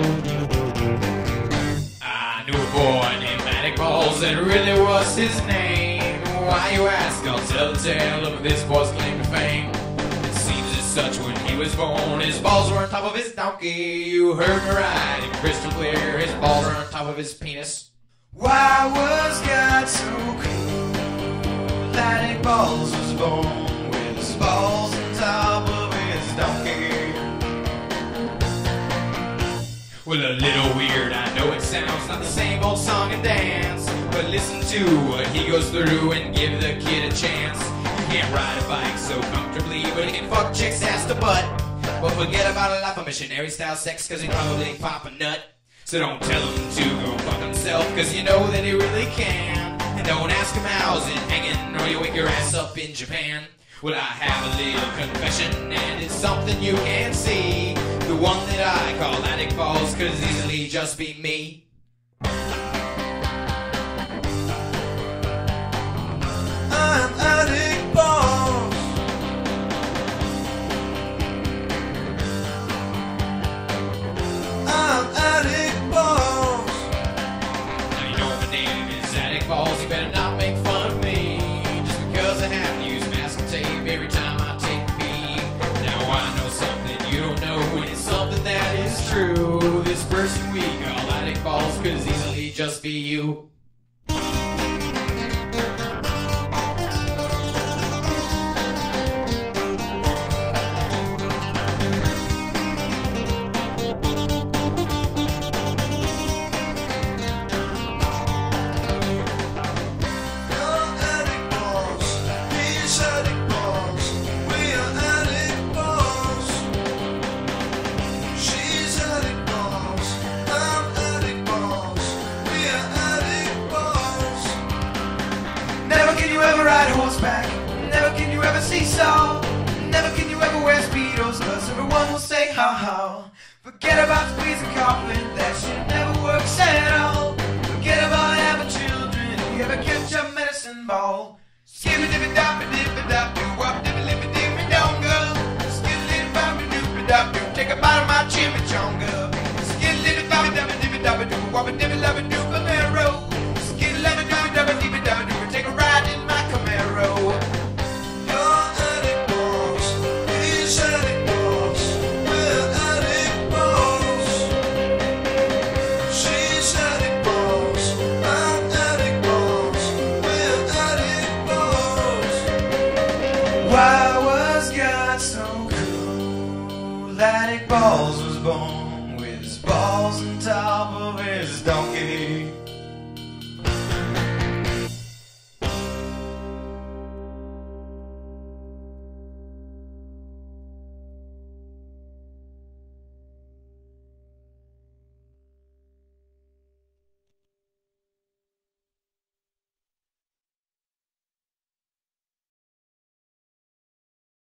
I knew a boy named Attic Balls, that really was his name. Why, you ask, I'll tell the tale of this boy's claim to fame. It seems as such when he was born, his balls were on top of his donkey. You heard me right, and crystal clear, his balls were on top of his penis. Why was God so cool? Attic Balls was born with his balls on top of his donkey. Well, a little weird, I know it sounds not the same old song and dance, but listen to what he goes through and give the kid a chance. He can't ride a bike so comfortably, but he can fuck chicks ass to butt. But forget about a life of missionary style sex, cause he probably pop a nut. So don't tell him to go fuck himself, cause you know that he really can. And don't ask him how's it hanging, or you'll wake your ass up in Japan. Well, I have a little confession, and it's something you can't see. The one that I call Attic Balls could easily just be me. I'm Attic Balls. I'm Attic Balls. Now you know my name is Attic Balls, you better not make fun of me, just because I have to use masking tape every time I take a pee. Now I know something you don't know, and it's something that is true. This person we call Attic Balls could easily just be you. Ride horseback, never can you ever seesaw, never can you ever wear speedos, cause everyone will say ha ha. Forget about squeezing coffin, that shit never works at all. Forget about having children, if you ever catch a medicine ball. Skibby dibby doppy dibby dop doo wop dibby lippy dibby donga. Skibby dibby boppy doopy dop doo, take a bite of my chimichanga. Skibby dibby boppy doppy dibby doppy doo wop dibby loppy doo Camaro. Skibby dibby doppy doppy dibby doppy doo, take a ride in my Camaro. You're Attic Balls, he's Attic Balls, we're Attic Balls. She's Attic Balls, I'm Attic Balls, we're Attic Balls. Why was God so cool? Attic Balls was born with his balls on top of his donkey.